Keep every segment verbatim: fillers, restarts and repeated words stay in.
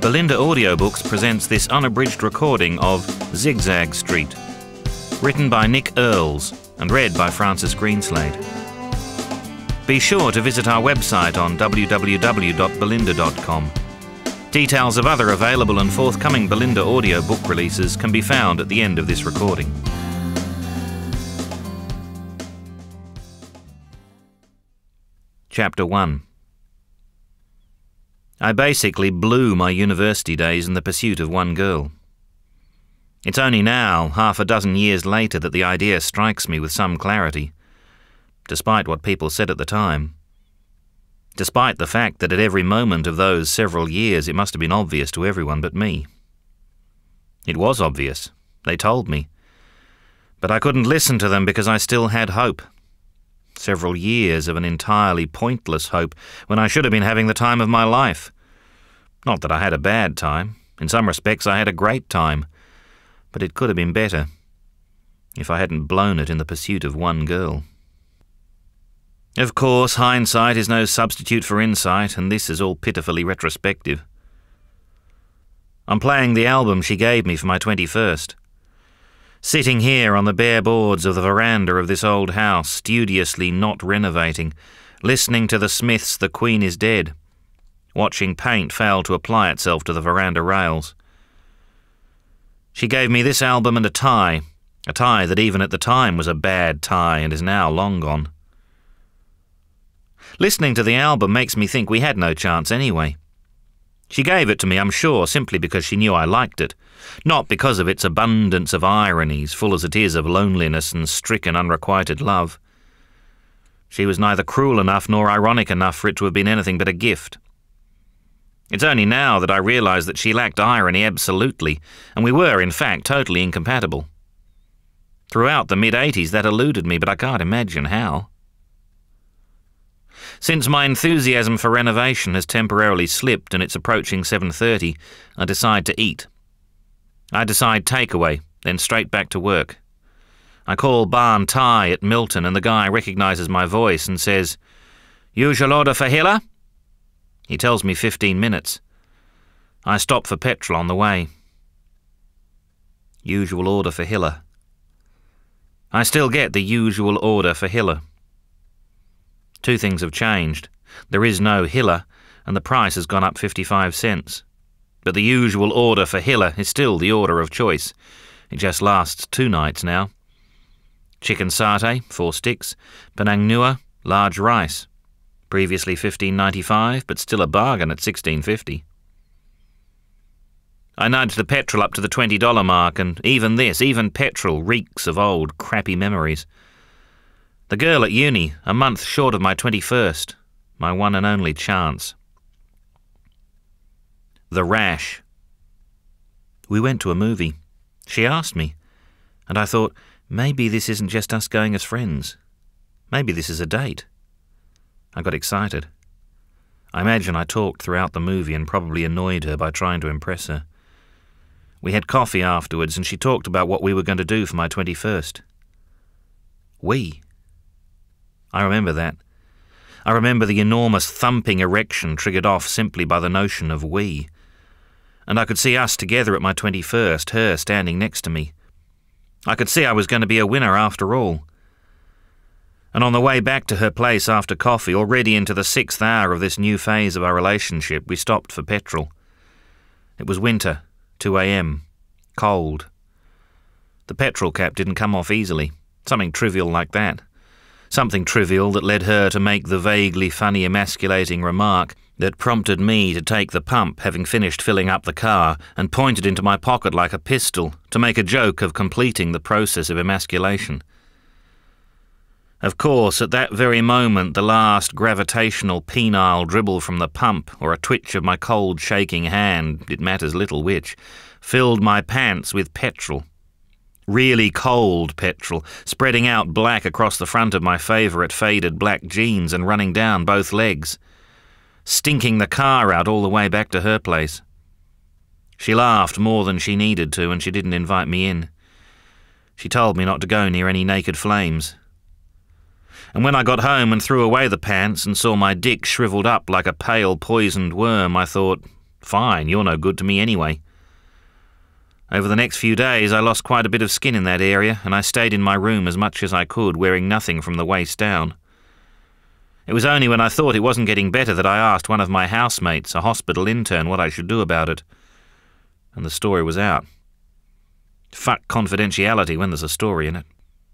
Belinda Audiobooks presents this unabridged recording of Zigzag Street, written by Nick Earls and read by Francis Greenslade. Be sure to visit our website on w w w dot belinda dot com. Details of other available and forthcoming Belinda audiobook releases can be found at the end of this recording. Chapter one. I basically blew my university days in the pursuit of one girl. It's only now, half a dozen years later, that the idea strikes me with some clarity, despite what people said at the time. Despite the fact that at every moment of those several years it must have been obvious to everyone but me. It was obvious. They told me. But I couldn't listen to them because I still had hope. Several years of an entirely pointless hope when I should have been having the time of my life. Not that I had a bad time. In some respects I had a great time. But it could have been better if I hadn't blown it in the pursuit of one girl. Of course, hindsight is no substitute for insight, and this is all pitifully retrospective. I'm playing the album she gave me for my twenty-first. Sitting here on the bare boards of the veranda of this old house, studiously not renovating, listening to the Smiths' The Queen is Dead, watching paint fail to apply itself to the veranda rails. She gave me this album and a tie, a tie that even at the time was a bad tie and is now long gone. Listening to the album makes me think we had no chance anyway. She gave it to me, I'm sure, simply because she knew I liked it, not because of its abundance of ironies, full as it is of loneliness and stricken unrequited love. She was neither cruel enough nor ironic enough for it to have been anything but a gift. It's only now that I realise that she lacked irony absolutely, and we were, in fact, totally incompatible. Throughout the mid-eighties that eluded me, but I can't imagine how. Since my enthusiasm for renovation has temporarily slipped and it's approaching seven thirty, I decide to eat. I decide takeaway, then straight back to work. I call Barn Thai at Milton and the guy recognises my voice and says, "Usual order for Hiller?" He tells me fifteen minutes. I stop for petrol on the way. Usual order for Hiller. I still get the usual order for Hiller. Two things have changed. There is no Hiller, and the price has gone up fifty-five cents. But the usual order for Hiller is still the order of choice. It just lasts two nights now. Chicken satay, four sticks. Penang Nua, large rice. Previously fifteen ninety-five, but still a bargain at sixteen fifty. I nudge the petrol up to the twenty dollar mark, and even this, even petrol, reeks of old, crappy memories. The girl at uni, a month short of my twenty-first, my one and only chance. The rash. We went to a movie. She asked me, and I thought, maybe this isn't just us going as friends. Maybe this is a date. I got excited. I imagine I talked throughout the movie and probably annoyed her by trying to impress her. We had coffee afterwards, and she talked about what we were going to do for my twenty-first. We. I remember that. I remember the enormous thumping erection triggered off simply by the notion of we. And I could see us together at my twenty-first, her standing next to me. I could see I was going to be a winner after all. And on the way back to her place after coffee, already into the sixth hour of this new phase of our relationship, we stopped for petrol. It was winter, two a m, cold. The petrol cap didn't come off easily, something trivial like that. Something trivial that led her to make the vaguely funny emasculating remark that prompted me to take the pump, having finished filling up the car, and point it into my pocket like a pistol, to make a joke of completing the process of emasculation. Of course, at that very moment, the last gravitational penile dribble from the pump, or a twitch of my cold shaking hand, it matters little which, filled my pants with petrol. Really cold petrol, spreading out black across the front of my favourite faded black jeans and running down both legs, stinking the car out all the way back to her place. She laughed more than she needed to, and she didn't invite me in. She told me not to go near any naked flames. And when I got home and threw away the pants and saw my dick shriveled up like a pale poisoned worm, I thought, Fine, you're no good to me anyway. Over the next few days I lost quite a bit of skin in that area, and I stayed in my room as much as I could, wearing nothing from the waist down. It was only when I thought it wasn't getting better that I asked one of my housemates, a hospital intern, what I should do about it. And the story was out. Fuck confidentiality when there's a story in it.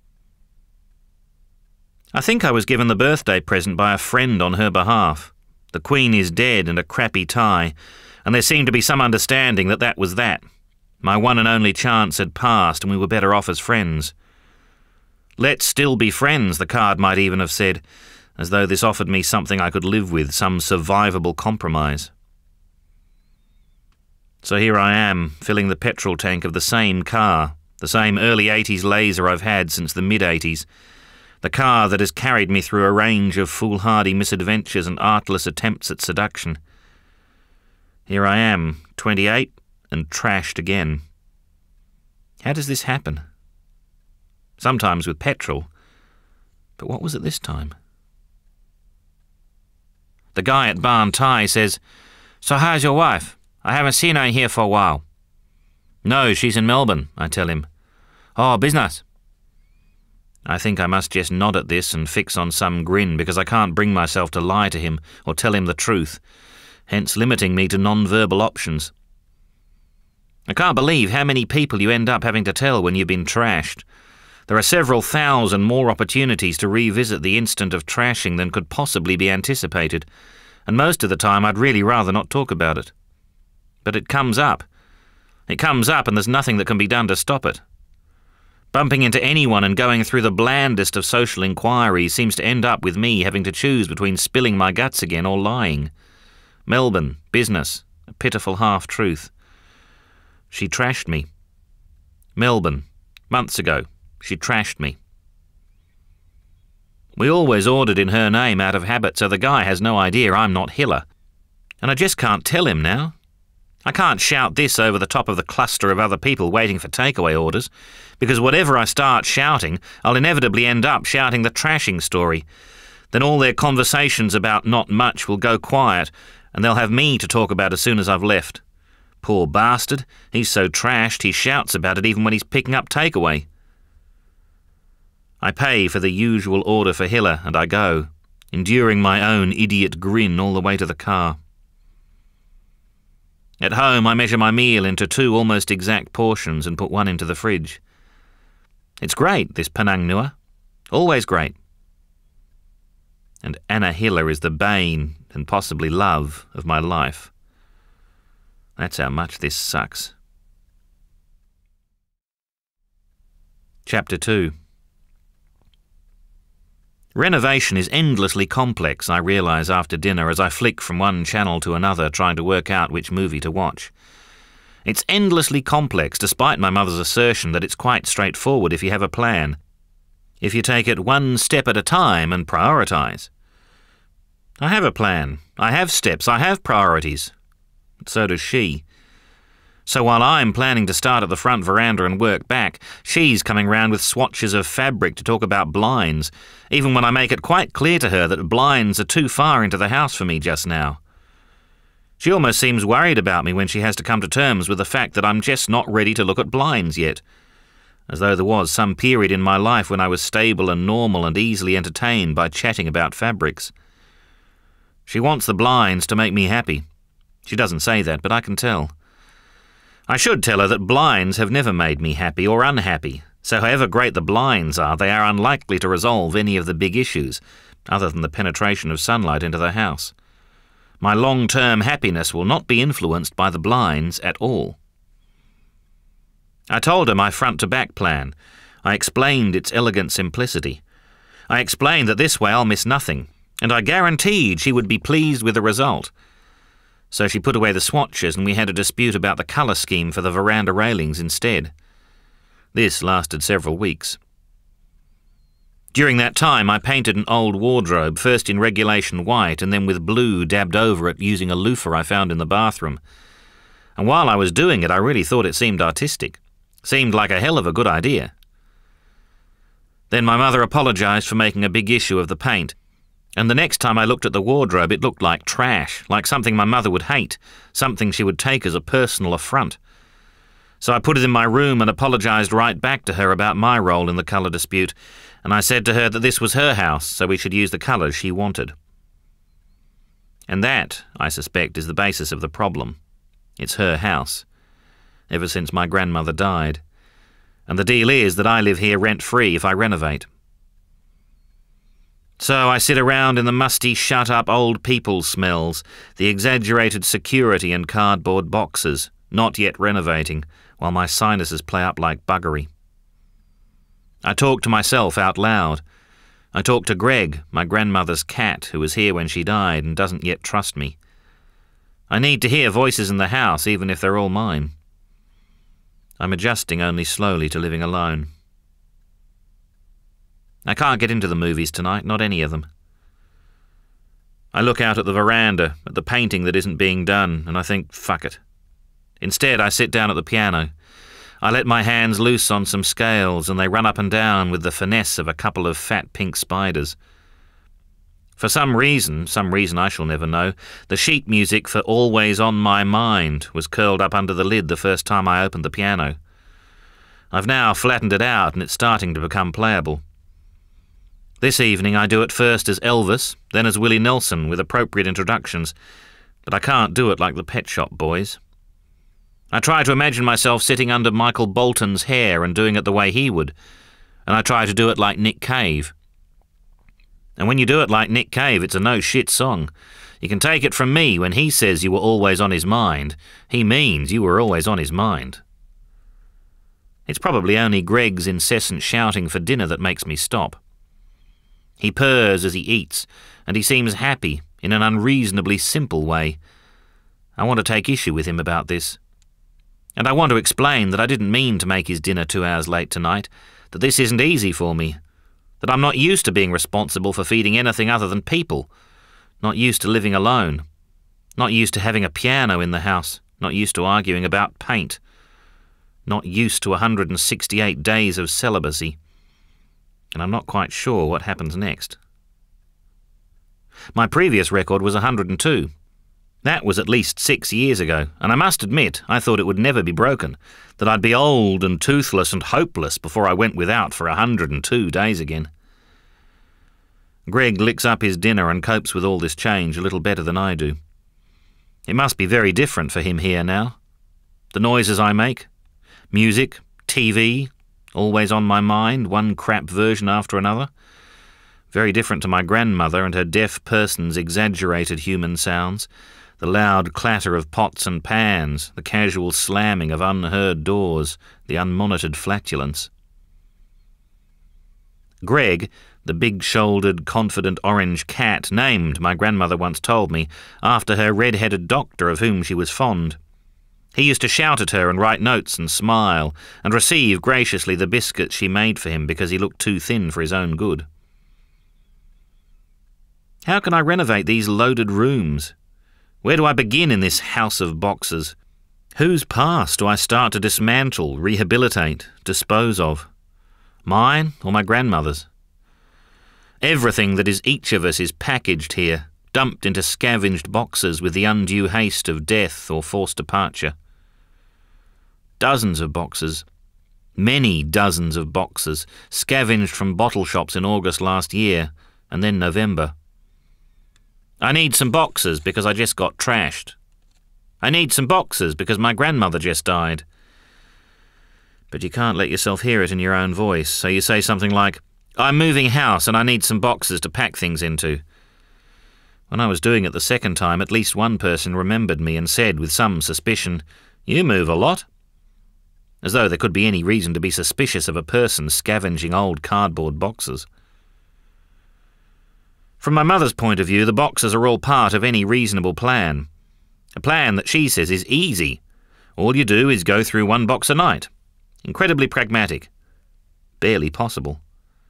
I think I was given the birthday present by a friend on her behalf. The Queen is dead and a crappy tie, and there seemed to be some understanding that that was that. My one and only chance had passed, and we were better off as friends. Let's still be friends, the card might even have said, as though this offered me something I could live with, some survivable compromise. So here I am, filling the petrol tank of the same car, the same early eighties laser I've had since the mid-eighties, the car that has carried me through a range of foolhardy misadventures and artless attempts at seduction. Here I am, twenty-eight, and trashed again. How does this happen? Sometimes with petrol, but what was it this time? The guy at Barn Thai says, "So how's your wife? I haven't seen her in here for a while." "No, she's in Melbourne," I tell him. "Oh, business." I think I must just nod at this and fix on some grin, because I can't bring myself to lie to him or tell him the truth, hence limiting me to non-verbal options. I can't believe how many people you end up having to tell when you've been trashed. There are several thousand more opportunities to revisit the instant of trashing than could possibly be anticipated, and most of the time I'd really rather not talk about it. But it comes up. It comes up, and there's nothing that can be done to stop it. Bumping into anyone and going through the blandest of social inquiries seems to end up with me having to choose between spilling my guts again or lying. Melbourne, business, a pitiful half-truth. She trashed me. Melbourne, months ago, she trashed me. We always ordered in her name out of habit, so the guy has no idea I'm not Hiller. And I just can't tell him now. I can't shout this over the top of the cluster of other people waiting for takeaway orders, because whatever I start shouting, I'll inevitably end up shouting the trashing story. Then all their conversations about not much will go quiet, and they'll have me to talk about as soon as I've left. Poor bastard, he's so trashed he shouts about it even when he's picking up takeaway. I pay for the usual order for Hiller and I go, enduring my own idiot grin all the way to the car. At home I measure my meal into two almost exact portions and put one into the fridge. It's great, this Penang Nua. Always great. And Anna Hiller is the bane and possibly love of my life. That's how much this sucks. Chapter two. Renovation is endlessly complex, I realise after dinner as I flick from one channel to another trying to work out which movie to watch. It's endlessly complex despite my mother's assertion that it's quite straightforward if you have a plan. If you take it one step at a time and prioritise. I have a plan. I have steps. I have priorities. So does she. So while I'm planning to start at the front veranda and work back, she's coming round with swatches of fabric to talk about blinds, even when I make it quite clear to her that blinds are too far into the house for me just now. She almost seems worried about me when she has to come to terms with the fact that I'm just not ready to look at blinds yet, as though there was some period in my life when I was stable and normal and easily entertained by chatting about fabrics. She wants the blinds to make me happy. She doesn't say that, but I can tell. I should tell her that blinds have never made me happy or unhappy, so however great the blinds are, they are unlikely to resolve any of the big issues, other than the penetration of sunlight into the house. My long-term happiness will not be influenced by the blinds at all. I told her my front-to-back plan. I explained its elegant simplicity. I explained that this way I'll miss nothing, and I guaranteed she would be pleased with the result. So she put away the swatches and we had a dispute about the colour scheme for the veranda railings instead. This lasted several weeks. During that time I painted an old wardrobe, first in regulation white and then with blue dabbed over it using a loofah I found in the bathroom. And while I was doing it I really thought it seemed artistic. Seemed like a hell of a good idea. Then my mother apologised for making a big issue of the paint, And the next time I looked at the wardrobe, it looked like trash, like something my mother would hate, something she would take as a personal affront. So I put it in my room and apologised right back to her about my role in the colour dispute, and I said to her that this was her house, so we should use the colours she wanted. And that, I suspect, is the basis of the problem. It's her house, ever since my grandmother died. And the deal is that I live here rent-free if I renovate. So I sit around in the musty, shut-up old people smells, the exaggerated security and cardboard boxes, not yet renovating, while my sinuses play up like buggery. I talk to myself out loud. I talk to Greg, my grandmother's cat, who was here when she died and doesn't yet trust me. I need to hear voices in the house, even if they're all mine. I'm adjusting only slowly to living alone. I can't get into the movies tonight, not any of them. I look out at the veranda, at the painting that isn't being done, and I think, fuck it. Instead, I sit down at the piano. I let my hands loose on some scales, and they run up and down with the finesse of a couple of fat pink spiders. For some reason, some reason I shall never know, the sheet music for Always on My Mind was curled up under the lid the first time I opened the piano. I've now flattened it out, and it's starting to become playable. This evening I do it first as Elvis, then as Willie Nelson, with appropriate introductions, but I can't do it like the Pet Shop Boys. I try to imagine myself sitting under Michael Bolton's hair and doing it the way he would, and I try to do it like Nick Cave. And when you do it like Nick Cave, it's a no-shit song. You can take it from me, when he says you were always on his mind, he means you were always on his mind. It's probably only Greg's incessant shouting for dinner that makes me stop. He purrs as he eats, and he seems happy in an unreasonably simple way. I want to take issue with him about this. And I want to explain that I didn't mean to make his dinner two hours late tonight, that this isn't easy for me, that I'm not used to being responsible for feeding anything other than people, not used to living alone, not used to having a piano in the house, not used to arguing about paint, not used to one hundred sixty-eight days of celibacy. And I'm not quite sure what happens next. My previous record was one hundred and two. That was at least six years ago, and I must admit I thought it would never be broken, that I'd be old and toothless and hopeless before I went without for one hundred and two days again. Greg licks up his dinner and copes with all this change a little better than I do. It must be very different for him here now. The noises I make, music, T V, always on my mind, one crap version after another. Very different to my grandmother and her deaf person's exaggerated human sounds, the loud clatter of pots and pans, the casual slamming of unheard doors, the unmonitored flatulence. Greg, the big-shouldered, confident orange cat named, my grandmother once told me, after her red-headed doctor of whom she was fond. He used to shout at her and write notes and smile, and receive graciously the biscuits she made for him because he looked too thin for his own good. How can I renovate these loaded rooms? Where do I begin in this house of boxes? Whose past do I start to dismantle, rehabilitate, dispose of? Mine or my grandmother's? Everything that is each of us is packaged here, dumped into scavenged boxes with the undue haste of death or forced departure. Dozens of boxes, many dozens of boxes, scavenged from bottle shops in August last year, and then November. I need some boxes because I just got trashed. I need some boxes because my grandmother just died. But you can't let yourself hear it in your own voice, so you say something like, I'm moving house and I need some boxes to pack things into. When I was doing it the second time, at least one person remembered me and said with some suspicion, You move a lot. As though there could be any reason to be suspicious of a person scavenging old cardboard boxes. From my mother's point of view, the boxes are all part of any reasonable plan. A plan that she says is easy. All you do is go through one box a night. Incredibly pragmatic. Barely possible.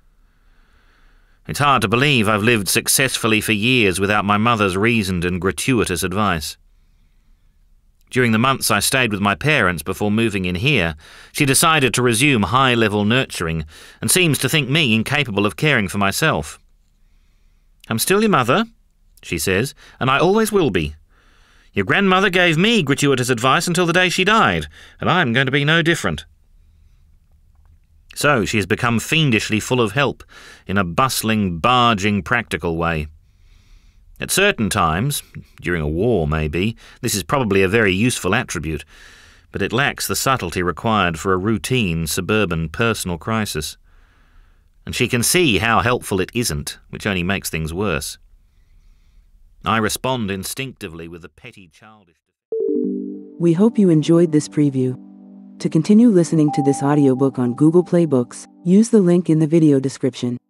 It's hard to believe I've lived successfully for years without my mother's reasoned and gratuitous advice. During the months I stayed with my parents before moving in here, she decided to resume high-level nurturing and seems to think me incapable of caring for myself. I'm still your mother, she says, and I always will be. Your grandmother gave me gratuitous advice until the day she died, and I'm going to be no different. So she has become fiendishly full of help, in a bustling, barging, practical way. At certain times, during a war maybe, this is probably a very useful attribute, but it lacks the subtlety required for a routine, suburban, personal crisis. And she can see how helpful it isn't, which only makes things worse. I respond instinctively with a petty childish... We hope you enjoyed this preview. To continue listening to this audiobook on Google Play Books, use the link in the video description.